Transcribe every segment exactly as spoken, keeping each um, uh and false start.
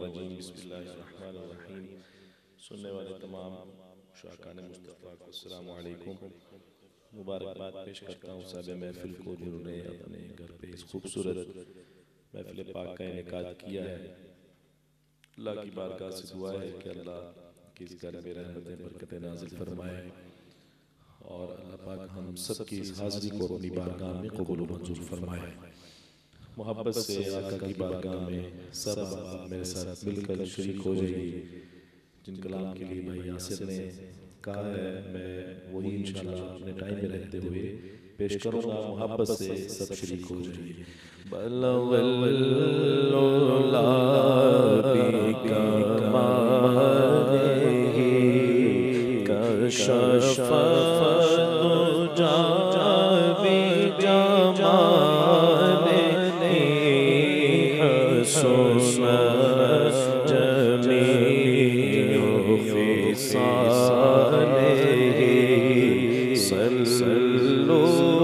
मिनश्शैतानिर्रजीम बिस्मिल्लाहिर्रहमानिर्रहीम। सुनने वाले तमाम शाकान मुस्तफ़ा को अस्सलामु अलैकुम। मुबारकबाद पेश करता हूँ साहब महफिल को जिन्होंने अपने घर पे इस खूबसूरत महफिल पाक का इनेकाद किया है। अल्लाह की बारगाह से दुआ है कि अल्लाह की इस घर में रहमतें बरकतें नाज़िल फरमाए और अल्लाह पाक हम सब की इस हाज़िरी को अपनी बारगाह में कबूल व मंजूर फरमाए। मोहब्बत से आका की बारगाह में सब आप मेरे साथ मिलकर शरीक हो जाइए। जिन कलाम के लिए भाई यासिर ने कहा है मैं वही इंशाल्लाह अपने टाइम में रहते हुए पेश करूँगा। मोहब्बत से सब शरीक हो जाइए। बलवल्लुला बिका माने कशफ़ जा बिजमाने हसन जमीओ फिसाने सल्लल्लाहु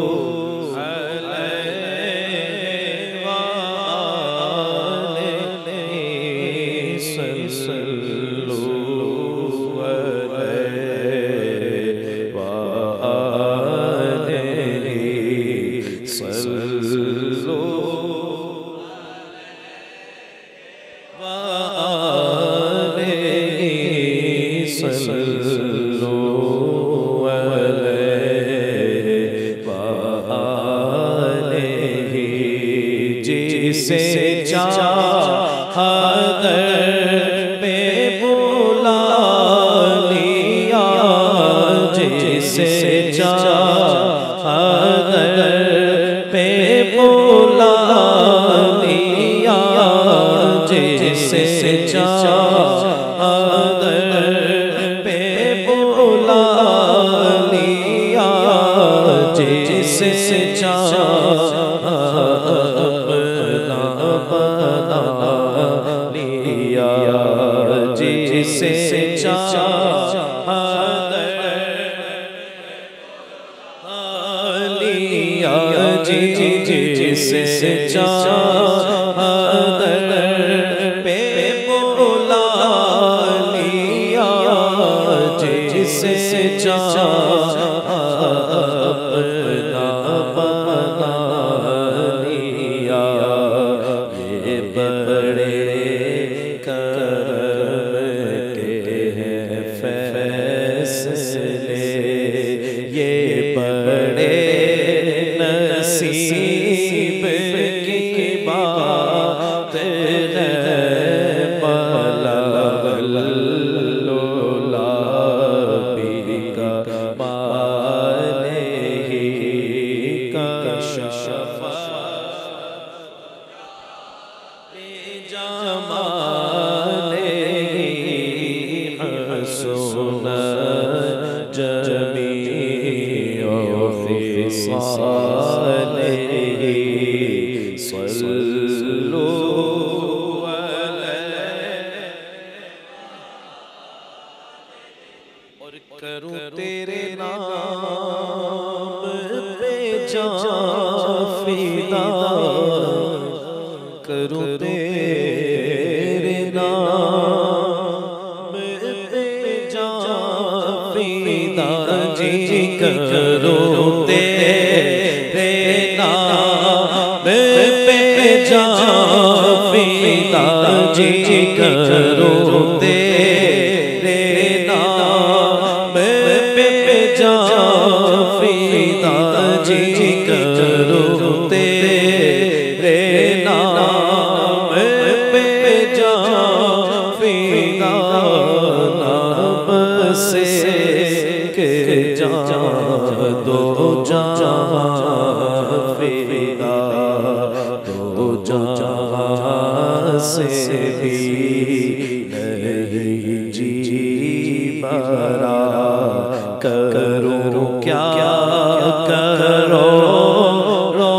जिसे चाहा दर पे बुला लिया, जिसे चाहा दर पे बुला लिया, जिसे चाहा दर पे बुला लिया, जिसे चाहा जिसे चाहा लिया, जिसे चाहा पे बुला लिया, जिसे चाहा अपना बना लिया। ये बड़े नसीब की बात है, बलवल्लुला बिका माने कशफ़ जमाने हसन जमीओ फिसाने सल्लल्लाहु और करूं तेरे नाम पे जान फिदा, करूं तेरे नाम पे जान फिदा, जी करूं तेरे नाम पे जान फिदा, जी करूं तेरे नाम पे जान फिदा, जी करूं तेरे नाम पे जान फिदा, नाम से के जान दो जहां फिदा, दो जहां से भी नहीं जी भरा, करूं क्या करो रो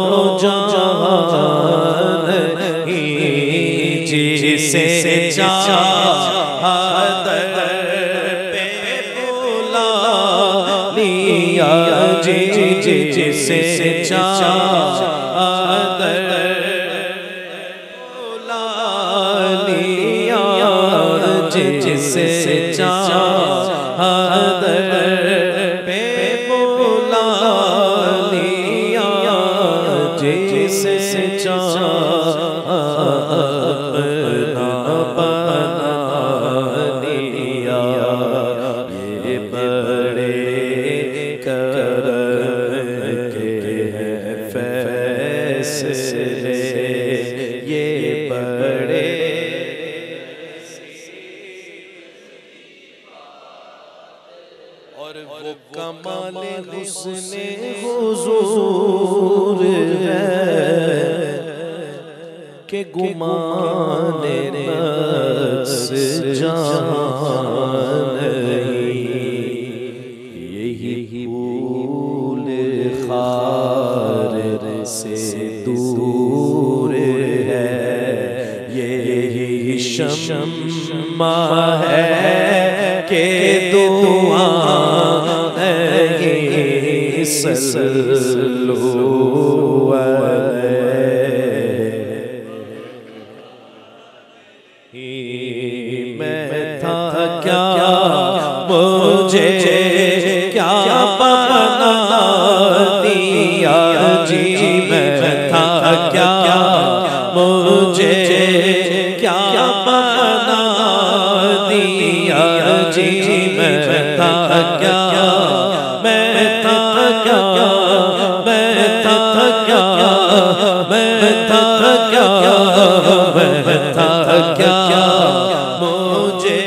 जहान नहीं, जिसे चाहा दर पे बुला लिया, जिसे चाहा दर बुला लिया, जिसे चाहत पे बुला लिया, जिसे चाहत अपना बना लिया। ये बड़े करम के हैं फैसले, ये बड़े और वो कमाले हुस्ने हुजूर है के गुमाने नफ्स जान यही भूल खार से दूर है, यही शम्मा है के दुआ नहीं सल्लू अलैहि। मैं था क्या मुझे क्या बना दिया जी, मैं था क्या मुझे क्या बना दिया जी, मैं था क्या मैं था क्या मैं था क्या मैं था क्या मैं था क्या मुझे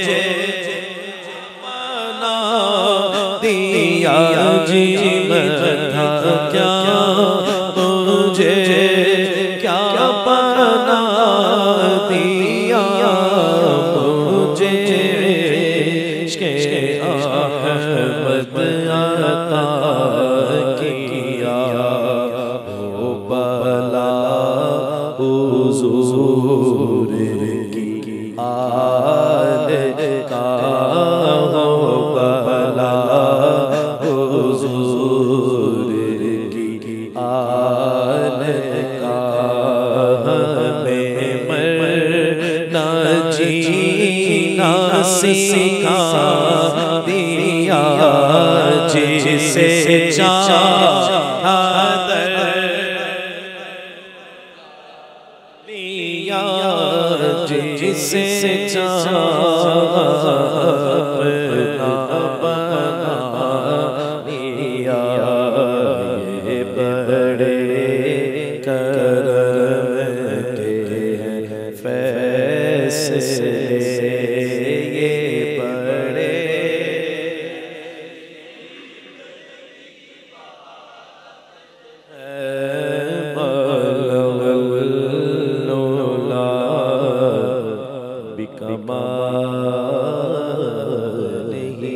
बना दिया जी, मैं था क्या मुझे क्या बना दिया, मुझे इश्क़े अहमद अता किया। वो बला हुज़ूर की आल का, हो बला हुज़ूर की आल का, हमें मरना जीना सिखा दिया, जिसे चाहत लिया, जिसे अपना बना लिया। ये बड़े करम के हैं फैसले, ये बड़े बिकमालिही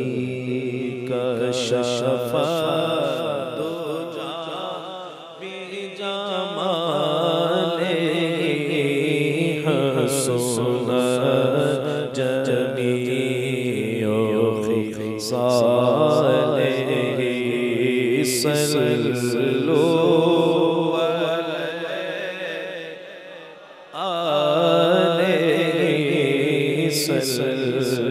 कशफ़ दुजा बिजमालिही हसन जमीओ ख़िसालिही सल्लू अलैहि